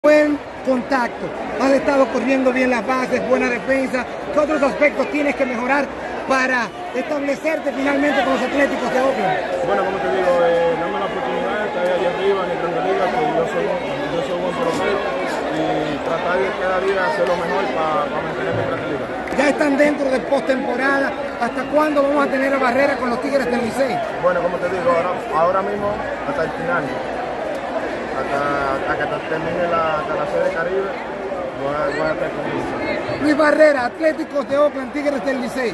Buen contacto, has estado corriendo bien las bases, buena defensa. ¿Qué otros aspectos tienes que mejorar para establecerte finalmente con los Atléticos de Oakland? Bueno, como te digo, dame la oportunidad de estar ahí arriba en el Grande Liga, que yo soy buen pelotero, y tratar de cada día hacer lo mejor para mantenerme en Grande Liga. Ya están dentro de postemporada. ¿Hasta cuándo vamos a tener a Barrera con los Tigres del Licey? Bueno, como te digo, ahora mismo hasta el final. Hasta que termine la Serie Caribe, voy a estar con ellos. Luis Barrera, Atléticos de Oakland, Tigres del Licey.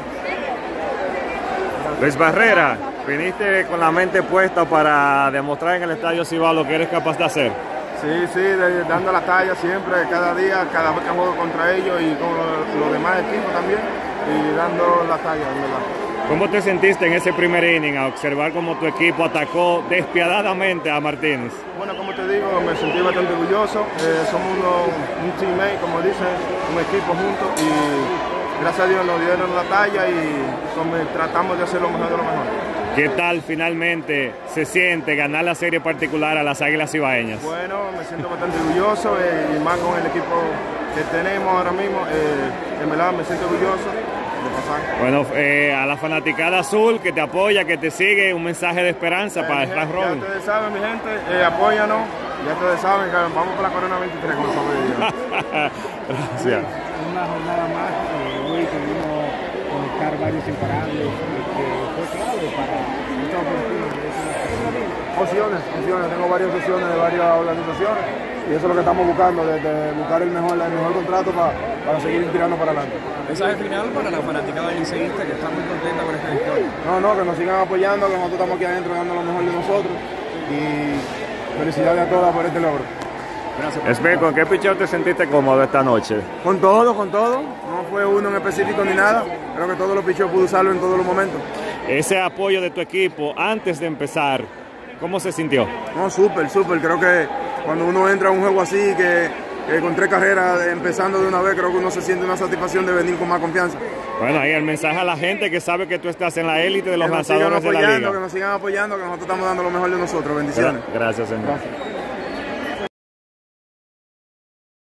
Luis Barrera, viniste con la mente puesta para demostrar en el Estadio Cibao lo que eres capaz de hacer. Sí, dando la talla siempre, cada día, cada vez que juego contra ellos y con los demás equipos también, y dando la talla, en verdad. ¿Cómo te sentiste en ese primer inning a observar cómo tu equipo atacó despiadadamente a Martínez? Bueno, como te digo, me sentí bastante orgulloso. Somos un teammate, como dicen, un equipo juntos, y gracias a Dios nos dieron la talla y tratamos de hacer lo mejor de lo mejor. ¿Qué tal finalmente se siente ganar la serie particular a las Águilas Cibaeñas? Bueno, me siento bastante orgulloso y más con el equipo que tenemos ahora mismo. En verdad me siento orgulloso. Bueno, a la fanaticada azul que te apoya, que te sigue, un mensaje de esperanza para Slash Robin. Ya ustedes saben, mi gente, apóyanos. Ya ustedes saben que vamos por la Corona 23 con los Gracias. Una jornada más, hoy pudimos conectar varios imparables que fue clave para esta opciones. Tengo varias opciones de varias organizaciones y eso es lo que estamos buscando, desde buscar el mejor contrato para seguir tirando para adelante. Mensaje final para la fanaticada liceísta que está muy contenta con esta victoria. No, que nos sigan apoyando, que nosotros estamos aquí adentro dando lo mejor de nosotros, y felicidades a todas por este logro. Gracias. Esme, ¿con qué picheo te sentiste cómodo esta noche? Con todo. No fue uno en específico ni nada. Creo que todos los picheos pude usarlo en todos los momentos. Ese apoyo de tu equipo antes de empezar, ¿cómo se sintió? No, súper. Creo que cuando uno entra a un juego así, que con 3 carreras empezando de una vez, creo que uno se siente una satisfacción de venir con más confianza. Bueno, ahí el mensaje a la gente que sabe que tú estás en la élite de los lanzadores de la liga. Que nos sigan apoyando, que nosotros estamos dando lo mejor de nosotros. Bendiciones. Gracias, señor. Gracias.